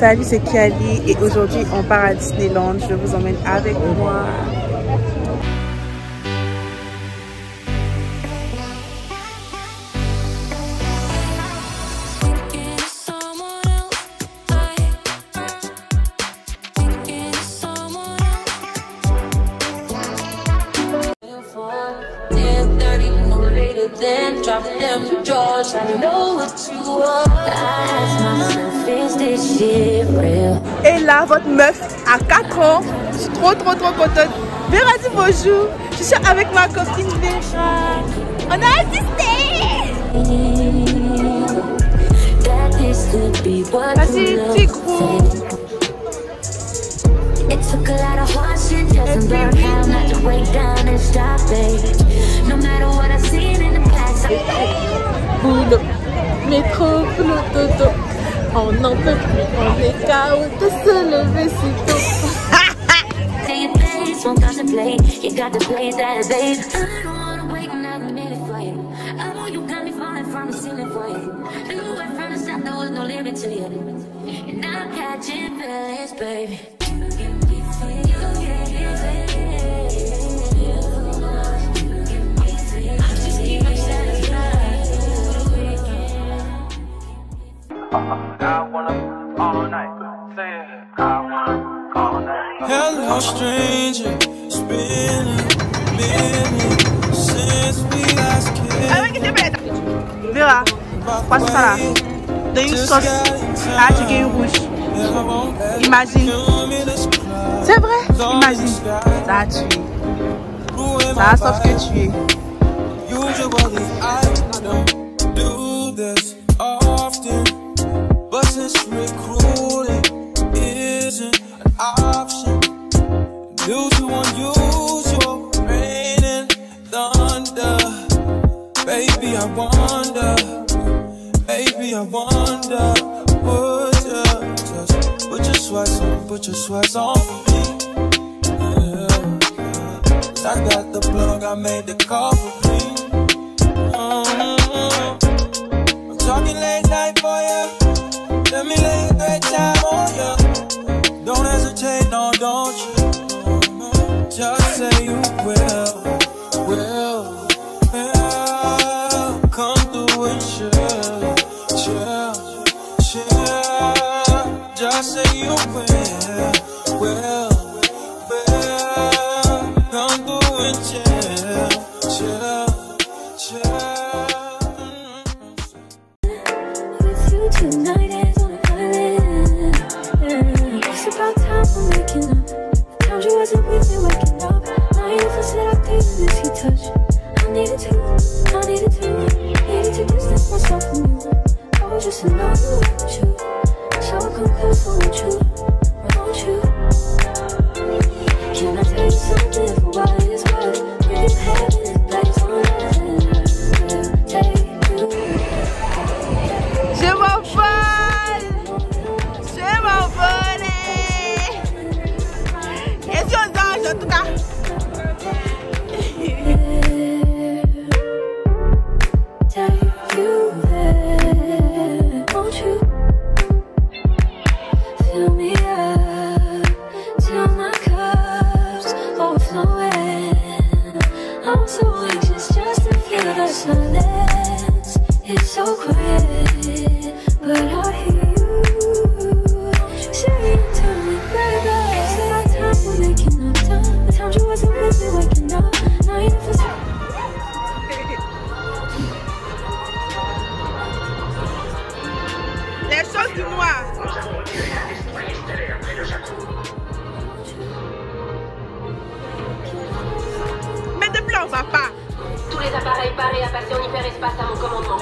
Salut, c'est Kkiyalie et aujourd'hui on part à Disneyland. Je vous emmène avec moi. Et là, votre meuf à 4 ans, je suis trop contente. Vera, dis bonjour. Je suis avec ma copine Vera. On est à Disney. Vas-y, petit gros. It took a lot of hard shit just to learn how not to break down and stop it. No matter what I've seen in the past. Boulot, métro, boulot, dodo. On n'en peut plus, on est KO de se lever si tôt. Won't contemplate, you got to play that, babe. I don't wanna wait another minute for you. I know you got me falling from the ceiling for you. Knew it from the start there was no limit to you. And I'm catching feelings, baby. Hello stranger, it's been a minute since we last kissed. Vera, passe ça là. Dans une sauce à chicken rouge. Imagine. C'est vrai? Imagine. Ça a tué. Ça a sauf que tué. Usually I don't do this often, but since recruiting isn't an option due to unusual rain and thunder, baby I wonder, would you just put your sweats on for me? Yeah. I got the plug, I made the call for me. I'm talking late night for you. Let me lay a great time on you. Don't hesitate, no, don't you? Just say you will. Come through and chill. Just say you will. Come through and chill. With you tonight is on an island. It's about time for making up. Times you wasn't with me waking up. Now you for said I couldn't miss your touch. I needed to distance myself from you. I was just in love with you. So I come close, won't you? Can I tell you something for what it's worth? We can have this place on earth. Je m'envole. Et sur les anges en tout cas. It's so quiet, but I hear you saying to me, baby, it's about time we're making up time. The times you wasn't with me waking up, now you never say. Les choses du noir. Mais de blanc, va pas. Tous les appareils parés à passer en hyperespace à mon commandement.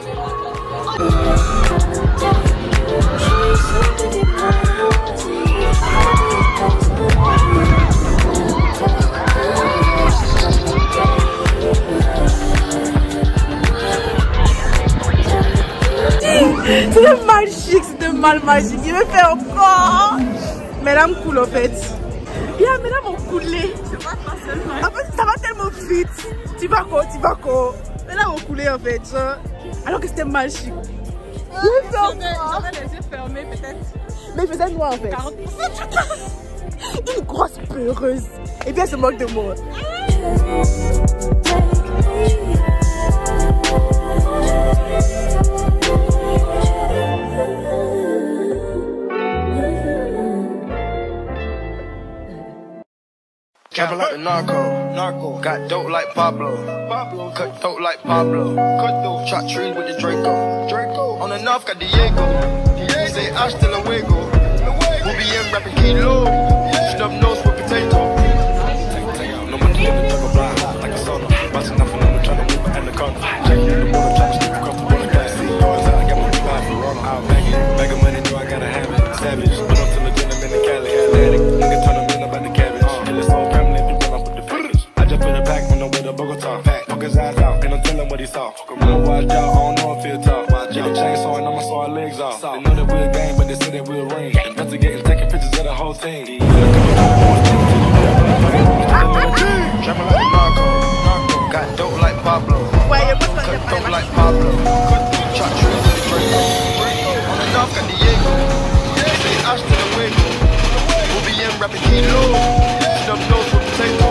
C'est magique, c'est mal magique. Il me fait encore. Mais là, me coule en fait. Bien, mais là, m'ont coulé. En fait, ça va tellement vite. Tu vas quoi? Mais là, m'ont coulé en fait. Alors que c'était magique. J'aurais les yeux fermés peut-être. Mais il faisait noir en fait. 40%. Une grosse peureuse. Et puis elle se moque de moi. Travel like the narco, got dope like Pablo, cut throat like Pablo, chop trees with the Draco, on the north got Diego, say hasta luego, we'll be in rapping kilo, snub nose with potato. No one can talk about like a sauna, busting nothing on the trying to move in the corner, checking the border, trying to slip across the border, got see yours, I got my people out for all out, bag of money, know I gotta have it, savage, put up to the gym in the Cali, Atlantic, nigga turn them in about the cabbage, kill it so Bogota, poke his ass out, and I'm telling what he saw. Real watch out, I don't know if he'll talk. Get a chainsaw and I'ma saw our legs off. They know that we're a gang, but they say that we'll ring. Investigating, taking pictures of the whole team. Trapping like a narco, got dope like Pablo. Cut dope like Pablo. Chop trees with the Draco. On the north got Diego. Say hasta luego. We'll be in rapping kilo. Snub nose with potato.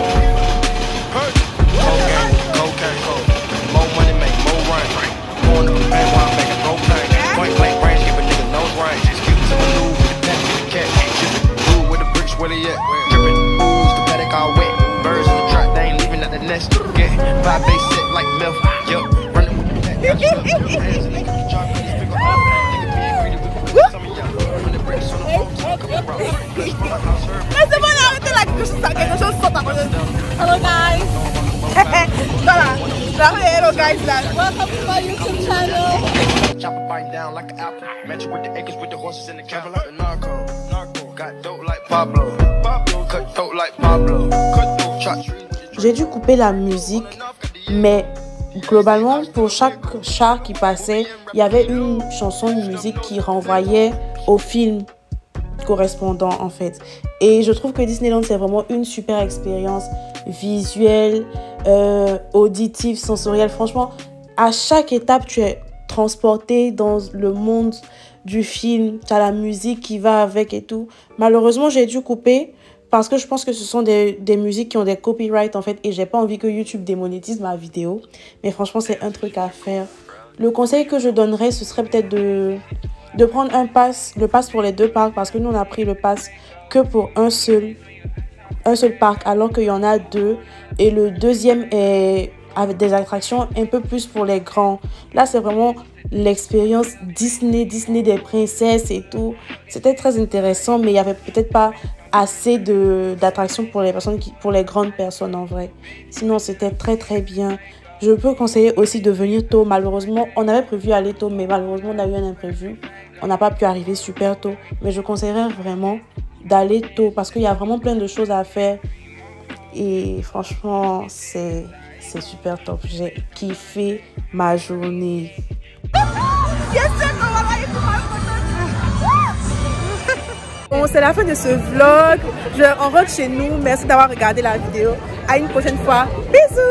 Cocaine, more money make more rain. Going up the band while I'm making propane. Point blank range, give a nigga nose range. Excuse to the loo with the pet, with the cat. Drippin', blue with the bricks, where they at? Drippin', ooze, the paddock all wet. Birds in the trap, they ain't leaving at the nest. Get 5 days set like milk. Yup, running with the pack. Got you up, hands and nigga can drop this big up. Nigga being greedy with the some of y'all. 100 bricks on the phone, so I come around. Flesh from my house, herb. Hello guys. Hello guys. Welcome to my YouTube channel. Chopper biting down like an apple. Match with the acres with the horses in the cabin like a narco. Got dope like Pablo. Cut throat like Pablo. J'ai dû couper la musique, mais globalement pour chaque char qui passait, il y avait une chanson, une musique qui renvoyait au film correspondant en fait. Et je trouve que Disneyland c'est vraiment une super expérience visuelle, auditive, sensorielle. Franchement, à chaque étape tu es transporté dans le monde du film, tu as la musique qui va avec et tout. Malheureusement j'ai dû couper parce que je pense que ce sont des musiques qui ont des copyrights en fait, et j'ai pas envie que YouTube démonétise ma vidéo. Mais franchement c'est un truc à faire. Le conseil que je donnerais, ce serait peut-être de prendre le pass pour les deux parcs, parce que nous on a pris le pass que pour un seul parc, alors qu'il y en a deux, et le deuxième est avec des attractions un peu plus pour les grands. Là c'est vraiment l'expérience Disney des princesses et tout. C'était très intéressant, mais il y avait peut-être pas assez d'attractions pour les personnes pour les grandes personnes en vrai. Sinon c'était très très bien. Je peux conseiller aussi de venir tôt. Malheureusement, on avait prévu aller tôt, mais malheureusement, on a eu un imprévu. On n'a pas pu arriver super tôt. Mais je conseillerais vraiment d'aller tôt parce qu'il y a vraiment plein de choses à faire. Et franchement, c'est super top. J'ai kiffé ma journée. Bon, c'est la fin de ce vlog. On rentre chez nous. Merci d'avoir regardé la vidéo. À une prochaine fois. Bisous!